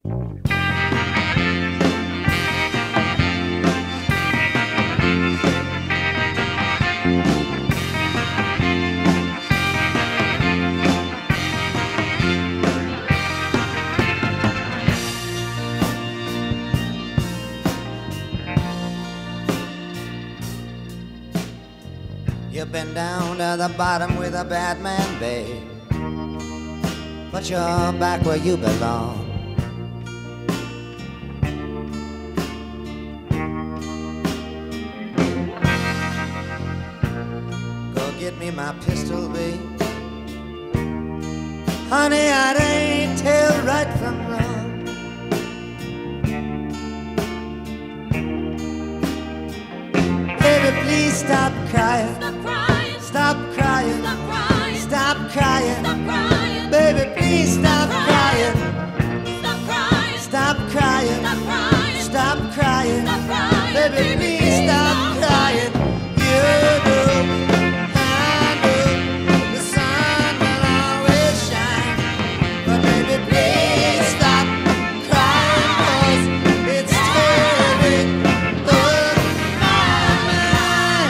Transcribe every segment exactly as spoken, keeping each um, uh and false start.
You've been down to the bottom with a bad man, babe, but you're back where you belong. Go get me my pistol, babe. Honey, I ain't tell right from wrong. Baby, please stop crying. Stop crying. Stop crying. Stop crying. Stop crying. Baby, please stop crying. Stop crying. Stop crying. Stop crying. Stop crying. Stop crying. Baby, please stop crying. You know, I know the sun will always shine, but baby, please stop crying, 'cause it's tearing up my mind.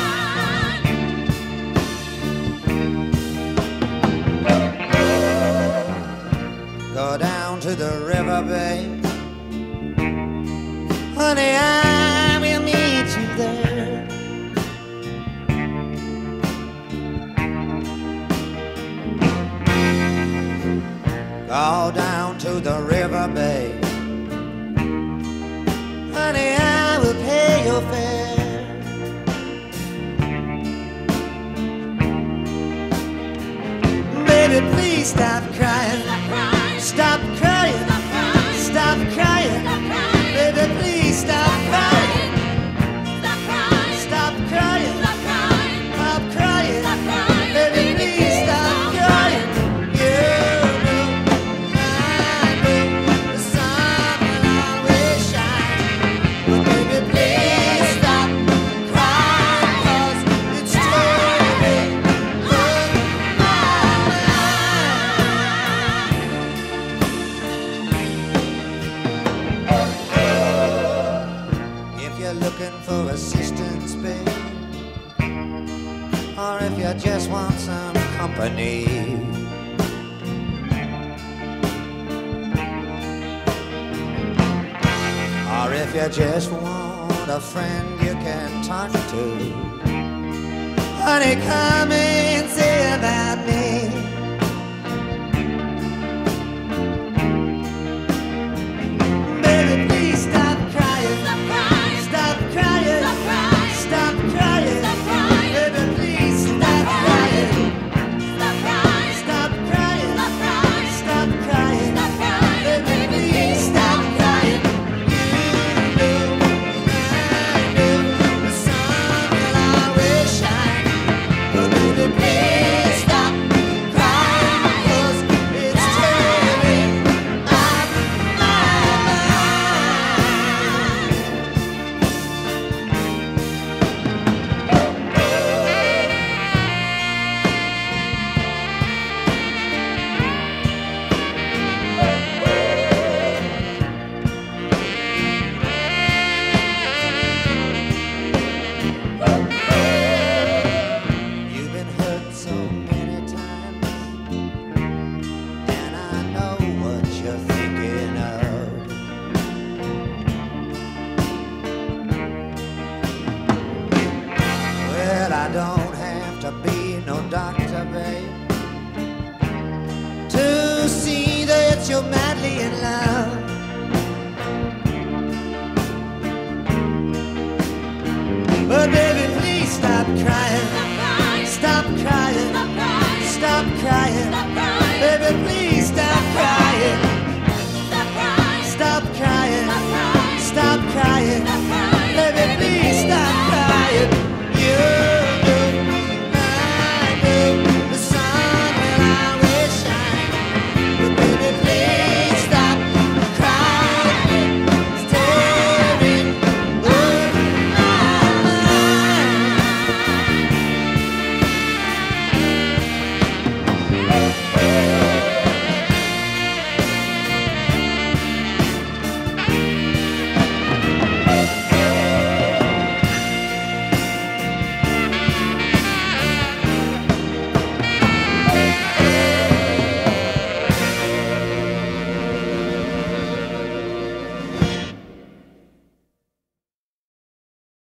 Go down to the river, babe. Honey, I will meet you there. Go down to the river, babe. Honey, I will pay your fare. Baby, please stop crying. Stop crying. Stop crying. Baby, please stop crying. Stop crying. Stop crying. Stop crying. Baby, please stop crying. You know, I know the sun will always shine, but baby, please stop crying, 'cause it's tearing up my mind. If you're looking for assistance, babe, or if you just want some company, or if you just want a friend you can talk to, honey, come and say about me.